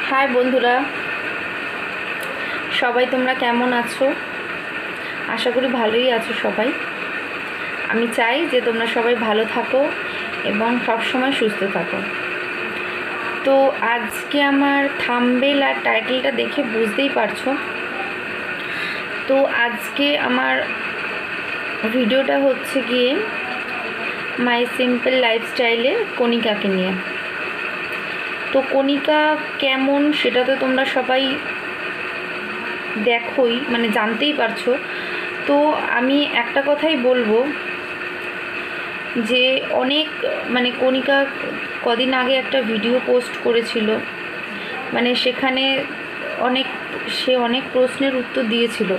High বন্ধুরা, সবাই তোমরা কেমন আছো? আশা করি ভালোই আছো সবাই। আমি চাই যে তোমরা সবাই ভালো থাকো এবং সব সময় সুস্থ থাকো। তো আজকে আমার থাম্বনেল আর টাইটেলটা দেখে বুঝতেই পারছো। তো আজকে আমার ভিডিওটা হচ্ছে গিয়ে মাই সিম্পল লাইফস্টাইলে কণিকাকে নিয়ে। তো কণিকা কেমন সেটা তো তোমরা সবাই দেখোই, মানে জানতেই পারছো। তো আমি একটা কথাই বলবো যে কণিকা কদিন আগে একটা ভিডিও পোস্ট করেছিল, মানে সেখানে সে অনেক প্রশ্নের উত্তর দিয়েছিল,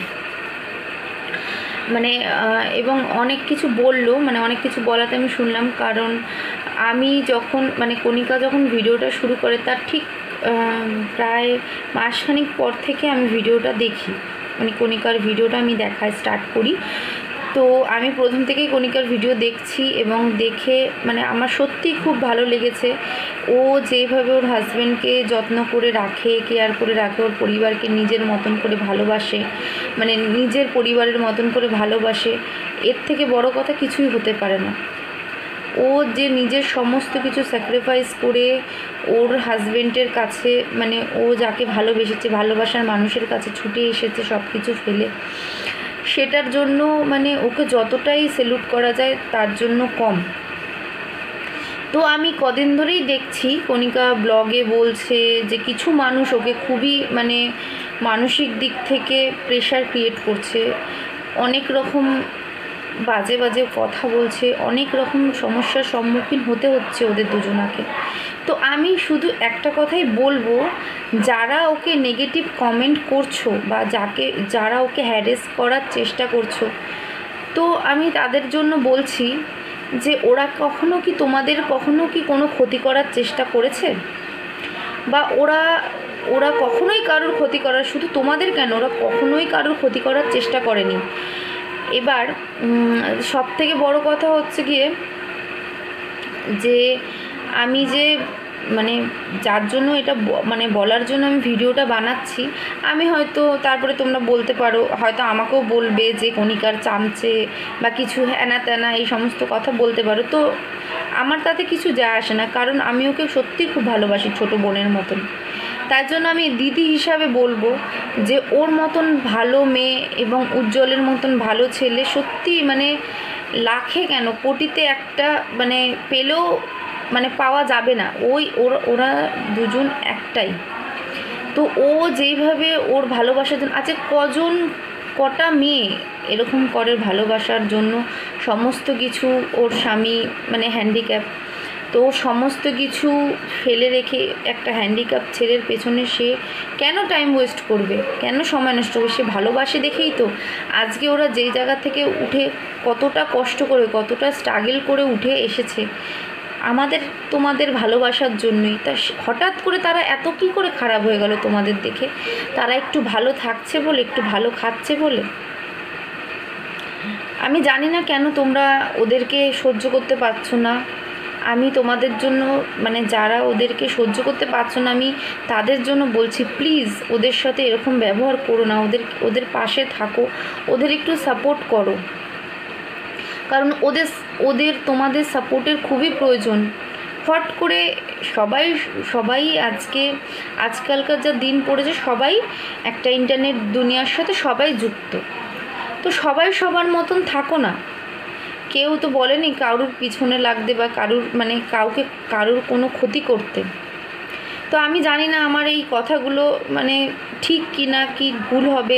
এবং অনেক কিছু বললো, অনেক কিছু বলাতে আমি শুনলাম। কারণ আমি যখন কণিকা যখন ভিডিওটা শুরু করে তার ঠিক প্রায় মাসখানেক পর থেকে আমি ভিডিওটা দেখি, কণিকার ভিডিওটা আমি দেখা স্টার্ট করি। তো আমি প্রথম থেকেই কণিকার ভিডিও দেখছি এবং দেখে আমার সত্যিই খুব ভালো লেগেছে। ও যেভাবে ওর হাজব্যান্ডকে যত্ন করে রাখে, কেয়ার করে রাখে, ওর পরিবারকে নিজের মতন করে ভালোবাসে, নিজের পরিবারের মতন করে ভালোবাসে, এর থেকে বড় কথা কিছুই হতে পারে না। ও যে নিজের সমস্ত কিছু স্যাক্রিফাইস করে ওর হাজব্যান্ডের কাছে, ও যাকে ভালোবেসেছে, ভালোবাসার মানুষের কাছে ছুটে এসেছে সব কিছু ফেলে, সেটার জন্য ওকে যতটাই স্যালুট করা যায় তার জন্য কম। তো আমি কদিন ধরেই দেখছি কণিকা ব্লগে বলছে যে কিছু মানুষ ওকে খুবই মানসিক দিক থেকে প্রেশার ক্রিয়েট করছে, অনেক রকম বাজে বাজে কথা বলছে, অনেক রকম সমস্যার সম্মুখীন হতে হচ্ছে ওদের দুজনাকে। তো আমি শুধু একটা কথাই বলবো, যারা ওকে নেগেটিভ কমেন্ট করছো বা যারা ওকে হ্যারেস করার চেষ্টা করছো, তো আমি তাদের জন্য বলছি যে ওরা কখনো কি কোনো ক্ষতি করার চেষ্টা করেছে? বা ওরা কখনোই কারোর ক্ষতি করার, শুধু তোমাদের কেন, ওরা কখনোই কারোর ক্ষতি করার চেষ্টা করেনি। এবার সব থেকে বড় কথা হচ্ছে গিয়ে যে আমি যে যার জন্য এটা বলার জন্য আমি ভিডিওটা বানাচ্ছি, আমি হয়তো তারপরে তোমরা বলতে পারো, হয়তো আমাকেও বলবে যে কণিকার চামচে বা কিছু হ্যানা ত্যানা এই সমস্ত কথা বলতে পারো। তো আমার তাতে কিছু যায় আসে না, কারণ আমি ওকে সত্যি খুব ভালোবাসি, ছোট বোনের মতন। তার জন্য আমি দিদি হিসাবে বলবো যে ওর মতন ভালো মেয়ে এবং উজ্জ্বলের মতন ভালো ছেলে সত্যি লাখে কেন কোটিতে একটা পেলেও পাওয়া যাবে না। ওরা দুজন একটাই। তো ও যেইভাবে ওর ভালোবাসার জন্য আছে, কটা মেয়ে এরকম করে ভালোবাসার জন্য সমস্ত কিছু, ওর স্বামী হ্যান্ডিক্যাপ, তো সমস্ত কিছু ফেলে রেখে একটা হ্যান্ডিক্যাপ ছেলের পেছনে সে কেন টাইম ওয়েস্ট করবে, কেন সময় নষ্ট করবে? সে ভালোবাসে দেখেই তো আজকে ওরা যেই জায়গা থেকে উঠে কতটা কষ্ট করে, কতটা স্ট্রাগল করে উঠে এসেছে তোমাদের ভালোবাসার জন্যই। তা হঠাৎ করে তারা এত কী করে খারাপ হয়ে গেল তোমাদের দেখে? তারা একটু ভালো থাকছে বলে, একটু ভালো খাচ্ছে বলে। আমি জানি না কেন তোমরা ওদেরকে সহ্য করতে পারছো না। আমি তোমাদের জন্য যারা ওদেরকে সহ্য করতে পারছো না, আমি তাদের জন্য বলছি, প্লিজ ওদের সাথে এরকম ব্যবহার করো না, ওদের পাশে থাকো, ওদের একটু সাপোর্ট করো, কারণ তোমাদের সাপোর্টের খুবই প্রয়োজন। হট করে সবাই আজকালকার যা দিন পড়েছে, সবাই একটা ইন্টারনেট দুনিয়ার সাথে সবাই যুক্ত। তো সবাই সবার মতন থাকো না। কেউ তো বলেনি কারুর পিছনে লাগতে বা কারুর কোনো ক্ষতি করতে। তো আমি জানি না আমার এই কথাগুলো ঠিক কি না, কি ভুল হবে,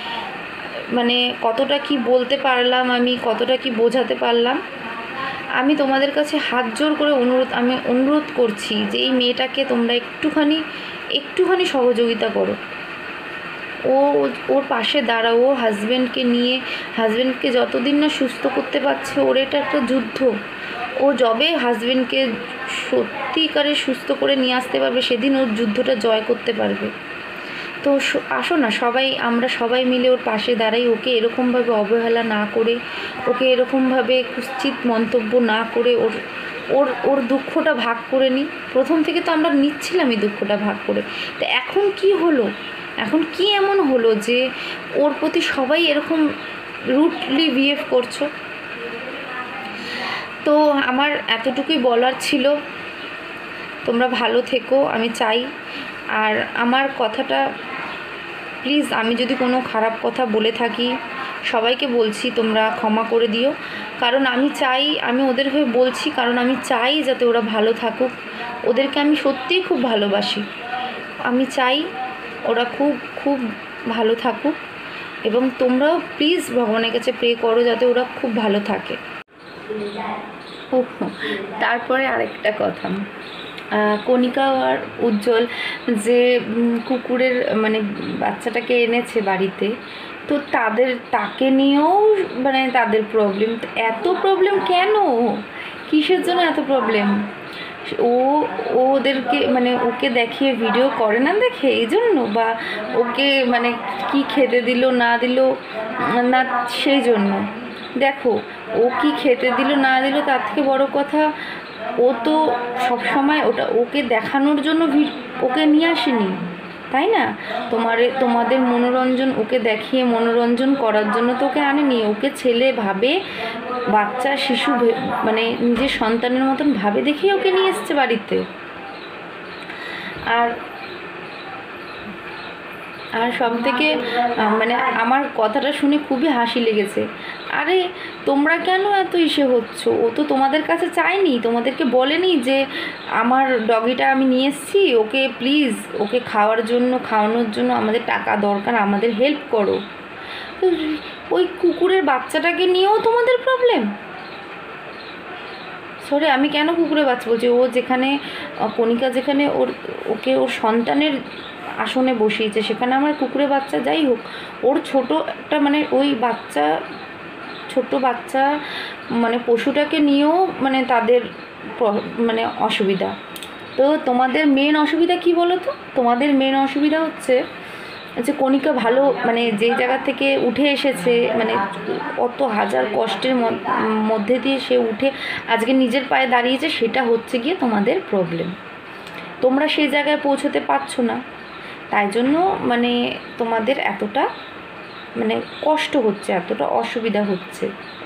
কতটা কি বলতে পারলাম, আমি কতটা কি বোঝাতে পারলাম। আমি তোমাদের কাছে হাত জোর করে অনুরোধ করছি যে এই মেয়েটাকে তোমরা একটুখানি সহযোগিতা করো, ওর পাশে দাঁড়াও। ও হাজব্যান্ডকে যতদিন না সুস্থ করতে পারছে, ওর এটা একটা যুদ্ধ। ও যবে হাজব্যান্ডকে সত্যিকারে সুস্থ করে নিয়ে আসতে পারবে, সেদিন ওর যুদ্ধটা জয় করতে পারবে। তো আসো না আমরা সবাই মিলে ওর পাশে দাঁড়াই, ওকে এরকমভাবে অবহেলা না করে, ওকে এরকমভাবে কুৎসিত মন্তব্য না করে, ওর ওর দুঃখটা ভাগ করে নিই। প্রথম থেকে তো আমরা নিচ্ছিলাম এই দুঃখটা ভাগ করে। তো এখন কি হলো, এখন কি এমন হলো যে ওর প্রতি সবাই এরকম রুটলি বিহেভ করছো? তো আমার এতটুকুই বলার ছিল, তোমরা ভালো থেকো আমি চাই। আর আমার কথাটা প্লিজ, আমি যদি কোনো খারাপ কথা বলে থাকি সবাইকে বলছি তোমরা ক্ষমা করে দিও। কারণ আমি চাই, আমি ওদের হয়ে বলছি, কারণ আমি চাই যাতে ওরা ভালো থাকুক। ওদেরকে আমি সত্যিই খুব ভালোবাসি, আমি চাই ওরা খুব খুব ভালো থাকুক। এবং তোমরাও প্লিজ ভগবানের কাছে প্রে করো যাতে ওরা খুব ভালো থাকে। ও তারপরে আরেকটা কথা, কণিকা আর উজ্জ্বল যে কুকুরের মানে বাচ্চাটাকে এনেছে বাড়িতে, তো তাকে নিয়েও মানে তাদের প্রবলেম। এত প্রবলেম কেন, কিসের জন্য এত প্রবলেম? ও ওদেরকে মানে ওকে দেখিয়ে ভিডিও করে না দেখে এই জন্য, বা ওকে মানে কি খেতে দিল না দিল না সেই জন্য? দেখো, ও কি খেতে দিল না দিল তার থেকে বড় কথা, ও তো সবসময় ওকে দেখানোর জন্য ওকে নিয়ে আসেনি, তাই না? তোমাদের মনোরঞ্জন, ওকে দেখিয়ে মনোরঞ্জন করার জন্য তো ওকে আনেনি। ওকে ছেলে ভাবে, বাচ্চা শিশু মানে নিজের সন্তানের মতন ভাবে দেখেই ওকে নিয়ে এসছে বাড়িতে। আর আর সব থেকে মানে আমার কথাটা শুনে খুবই হাসি লেগেছে। আরে তোমরা কেন এত ইসে হচ্ছ? ও তো তোমাদের কাছে চায়নি, তোমাদেরকে বলেনি যে আমার ডগিটা আমি নিয়ে এসেছি, ওকে প্লিজ ওকে খাওয়ানোর জন্য আমাদের টাকা দরকার, আমাদের হেল্প করো। তো ওই কুকুরের বাচ্চাটাকে নিয়েও তোমাদের প্রবলেম? সরি, আমি কেন কুকুরের বাচ্চা বলছি, ও যেখানে কণিকা যেখানে ওকে ওর সন্তানের আসনে বসিয়েছে, সেখানে আমার কুকুরের বাচ্চা যাই হোক, ওর ছোটো একটা মানে ওই ছোট বাচ্চা মানে পশুটাকে নিয়েও মানে তাদের মানে অসুবিধা। তো তোমাদের মেন অসুবিধা কি বলো তো? তোমাদের মেন অসুবিধা হচ্ছে যে কণিকা ভালো মানে যেই জায়গা থেকে উঠে এসেছে, মানে অত হাজার কষ্টের মধ্যে দিয়ে সে উঠে আজকে নিজের পায়ে দাঁড়িয়েছে, সেটা হচ্ছে গিয়ে তোমাদের প্রবলেম। তোমরা সেই জায়গায় পৌঁছতে পারছো না, তাই জন্য মানে তোমাদের এতটা মানে কষ্ট হচ্ছে, এতটা অসুবিধা হচ্ছে।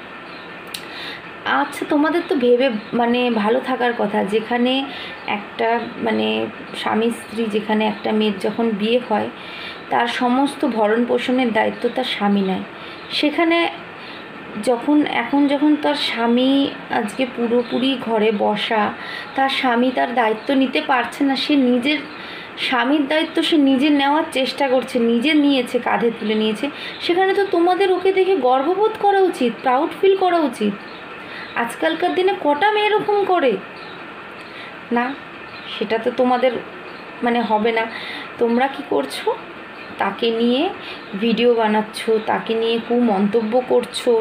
আচ্ছা, তোমাদের তো ভেবে মানে ভালো থাকার কথা, যেখানে একটা মানে স্বামী স্ত্রী, যেখানে একটা মেয়ের যখন বিয়ে হয় তার সমস্ত ভরণ পোষণের দায়িত্ব তার স্বামী নেয়, সেখানে যখন তার স্বামী আজকে পুরোপুরি ঘরে বসা, তার স্বামী তার দায়িত্ব নিতে পারছে না, সে নিজের স্বামীর দায়িত্ব সে নিজে নেওয়ার চেষ্টা করছে, নিজে নিয়েছে, কাঁধে তুলে নিয়েছে, সেখানে তো তোমাদের ওকে দেখে গর্ববোধ করা উচিত, প্রাউড ফিল করা উচিত। আজকালকার দিনে কটা মেয়ে এরকম করে না? সেটা তো তোমাদের মানে হবে না। তোমরা কি করছো? তাকে নিয়ে ভিডিও বানাচ্ছ, তাকে নিয়ে কুমন্তব্য করছো।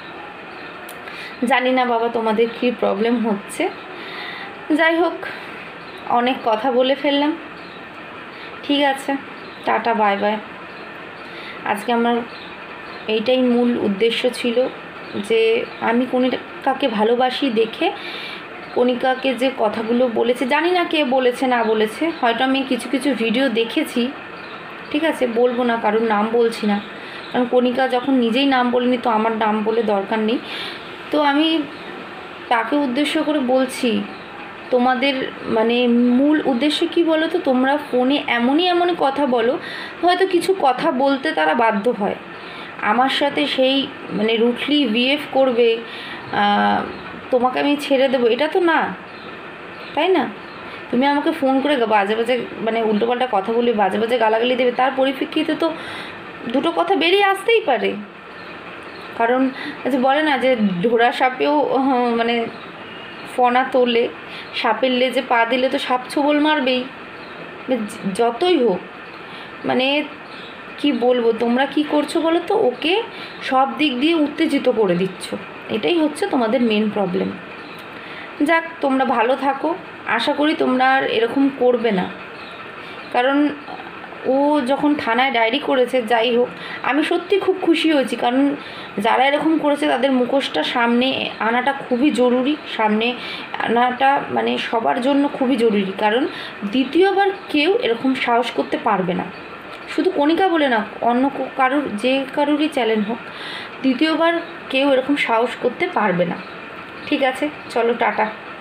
জানি না বাবা তোমাদের কী প্রবলেম হচ্ছে। যাই হোক, অনেক কথা বলে ফেললাম, ঠিক আছে, টাটা বাই বাই। আজকে আমার এইটাই মূল উদ্দেশ্য ছিল যে আমি কণিকাকে ভালোবাসি দেখে কণিকাকে যে কথাগুলো বলেছে, জানি না কে বলেছে না বলেছে, হয়তো আমি কিছু কিছু ভিডিও দেখেছি, ঠিক আছে, বলবো না, কারোর নাম বলছি না, কারণ কণিকা যখন নিজেই নাম বলেনি তো আমার নাম বলে দরকার নেই। তো আমি তাকে উদ্দেশ্য করে বলছি, তোমাদের মানে মূল উদ্দেশ্য কি বলো তো? তোমরা ফোনে এমনই কথা বলো, হয়তো কিছু কথা বলতে তারা বাধ্য হয়, আমার সাথে সেই মানে রুটলি বিহেভ করবে, তোমাকে আমি ছেড়ে দেবো, এটা তো না, তাই না? তুমি আমাকে ফোন করে বাজে বাজে মানে উল্টোপাল্টা কথা বলে বাজে বাজে গালাগালি দেবে, তার পরিপ্রেক্ষিতে তো দুটো কথা বেরিয়ে আসতেই পারে। কারণ যে বলে না যে ঢোড়া সাপেও মানে ফনা তোলে, সাপের লেজে পা দিলে তো সাপ ছোবল মারবেই, যতই হোক। মানে কি বলবো, তোমরা কি করছো বলো তো? ওকে সব দিক দিয়ে উত্তেজিত করে দিচ্ছ, এটাই হচ্ছে তোমাদের মেন প্রবলেম। যাক, তোমরা ভালো থাকো, আশা করি তোমরা আর এরকম করবে না, কারণ ও যখন থানায় ডায়েরি করেছে, যাই হোক আমি সত্যি খুব খুশি হয়েছি, কারণ যারা এরকম করেছে তাদের মুখোশটা সামনে আনাটা খুবই জরুরি, সামনে আনাটা মানে সবার জন্য খুবই জরুরি, কারণ দ্বিতীয়বার কেউ এরকম সাহস করতে পারবে না। শুধু কণিকা বলে না, অন্য কারুর, যে কারুরই চ্যানেল হোক, দ্বিতীয়বার কেউ এরকম সাহস করতে পারবে না। ঠিক আছে, চলো টাটা।